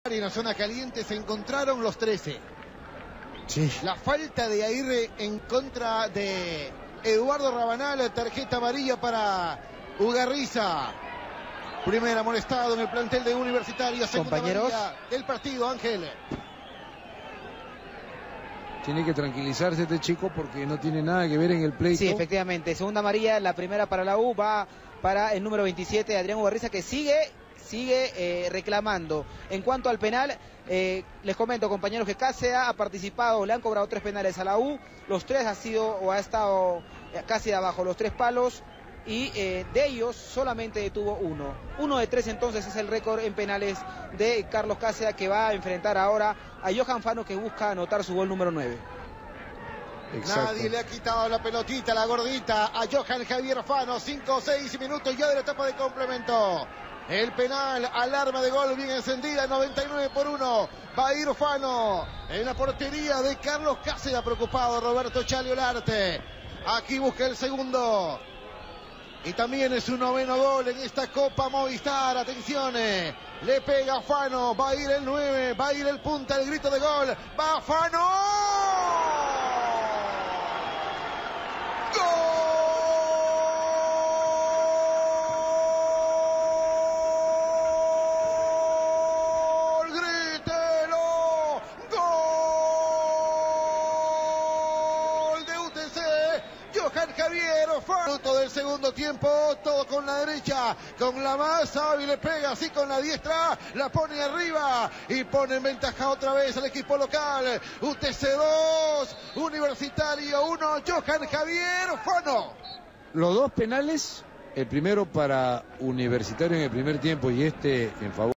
En la zona caliente se encontraron los 13. Sí. La falta de Aguirre en contra de Eduardo Rabanal, tarjeta amarilla para Ugarriza. Primera amonestado en el plantel de Universitario. Segunda Compañeros amarilla del partido, Ángel. Tiene que tranquilizarse este chico porque no tiene nada que ver en el pleito. Sí, efectivamente. Segunda amarilla, la primera para la U, va para el número 27, Adrián Ugarriza, que sigue reclamando. En cuanto al penal, les comento, compañeros, que Cáceres ha participado, le han cobrado 3 penales a la U, los 3 ha estado casi de abajo, los 3 palos, y de ellos solamente detuvo 1. 1 de 3 entonces es el récord en penales de Carlos Cáceres, que va a enfrentar ahora a Johan Fano, que busca anotar su gol número 9. Exacto. Nadie le ha quitado la pelotita, la gordita, a Johan Javier Fano. 5 o 6 minutos ya de la etapa de complemento. El penal, alarma de gol bien encendida, 99-1. Va a ir Fano en la portería de Carlos Cáceres. Preocupado Roberto Chale Olarte. Aquí busca el segundo. Y también es su 9º gol en esta Copa Movistar. Atención, le pega Fano. Va a ir el 9, va a ir el punta, el grito de gol. Va Fano. Johan Javier Fano. Minuto del segundo tiempo, todo con la derecha, con la más hábil, le pega así con la diestra, la pone arriba y pone en ventaja otra vez al equipo local. UTC 2, Universitario 1, Johan Javier Fano. Los 2 penales, el primero para Universitario en el primer tiempo y este en favor